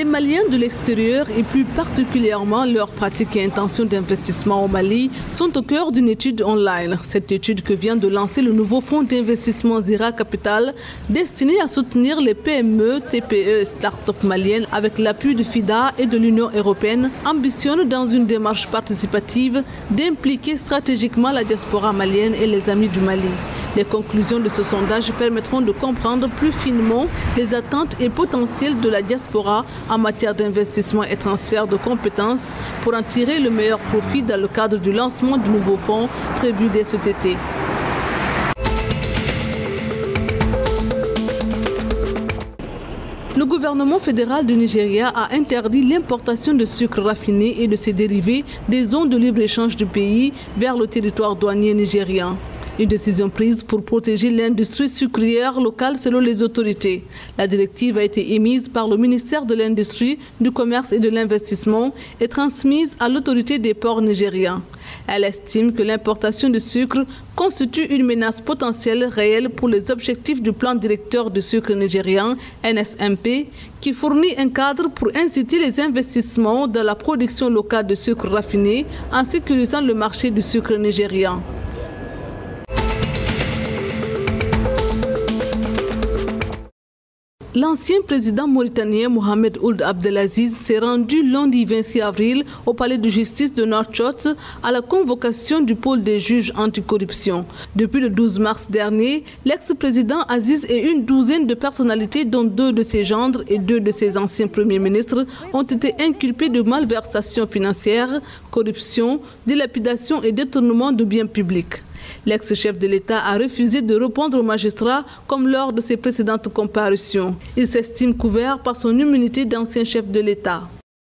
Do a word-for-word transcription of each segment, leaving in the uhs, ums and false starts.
Maliens de l'extérieur et plus particulièrement leurs pratiques et intentions d'investissement au Mali sont au cœur d'une étude online. Cette étude que vient de lancer le nouveau fonds d'investissement Zira Capital destiné à soutenir les P M E, T P E et start-up maliennes avec l'appui de FIDA et de l'Union européenne ambitionne dans une démarche participative d'impliquer stratégiquement la diaspora malienne et les amis du Mali. Les conclusions de ce sondage permettront de comprendre plus finement les attentes et potentiels de la diaspora en matière d'investissement et transfert de compétences pour en tirer le meilleur profit dans le cadre du lancement du nouveau fonds prévu dès cet été. Le gouvernement fédéral du Nigeria a interdit l'importation de sucre raffiné et de ses dérivés des zones de libre-échange du pays vers le territoire douanier nigérian. Une décision prise pour protéger l'industrie sucrière locale selon les autorités. La directive a été émise par le ministère de l'Industrie, du Commerce et de l'Investissement et transmise à l'autorité des ports nigériens. Elle estime que l'importation de sucre constitue une menace potentielle réelle pour les objectifs du plan directeur du sucre nigérian, N S M P, qui fournit un cadre pour inciter les investissements dans la production locale de sucre raffiné en sécurisant le marché du sucre nigérian. L'ancien président mauritanien Mohamed Ould Abdelaziz s'est rendu lundi vingt-six avril au palais de justice de Nouakchott à la convocation du pôle des juges anticorruption. Depuis le douze mars dernier, l'ex-président Aziz et une douzaine de personnalités, dont deux de ses gendres et deux de ses anciens premiers ministres, ont été inculpés de malversation financière, corruption, dilapidation et détournement de biens publics. L'ex-chef de l'État a refusé de répondre aux magistrats comme lors de ses précédentes comparutions. Il s'estime couvert par son immunité d'ancien chef de l'État.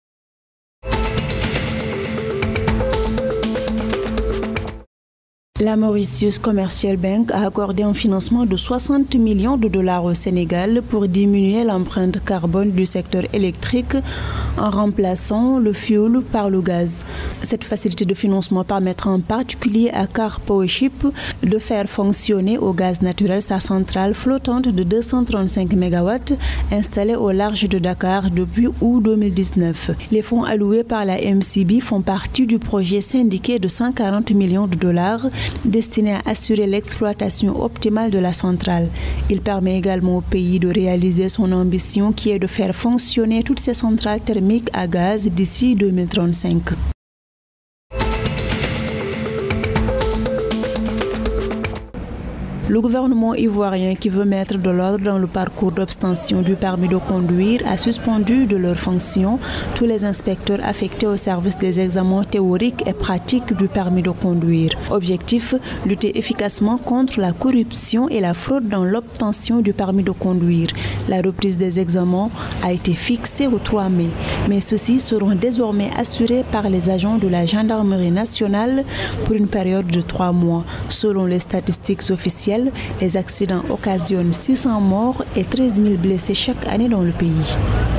La Mauritius Commercial Bank a accordé un financement de soixante millions de dollars au Sénégal pour diminuer l'empreinte carbone du secteur électrique en remplaçant le fioul par le gaz. Cette facilité de financement permettra en particulier à Car Powership de faire fonctionner au gaz naturel sa centrale flottante de deux cent trente-cinq mégawatts installée au large de Dakar depuis août deux mille dix-neuf. Les fonds alloués par la M C B font partie du projet syndiqué de cent quarante millions de dollars destiné à assurer l'exploitation optimale de la centrale. Il permet également au pays de réaliser son ambition qui est de faire fonctionner toutes ses centrales thermiques à gaz d'ici deux mille trente-cinq. Le gouvernement ivoirien, qui veut mettre de l'ordre dans le parcours d'obtention du permis de conduire, a suspendu de leurs fonctions tous les inspecteurs affectés au service des examens théoriques et pratiques du permis de conduire. Objectif, lutter efficacement contre la corruption et la fraude dans l'obtention du permis de conduire. La reprise des examens a été fixée au trois mai, mais ceux-ci seront désormais assurés par les agents de la gendarmerie nationale pour une période de trois mois. Selon les statistiques officielles, les accidents occasionnent six cents morts et treize mille blessés chaque année dans le pays.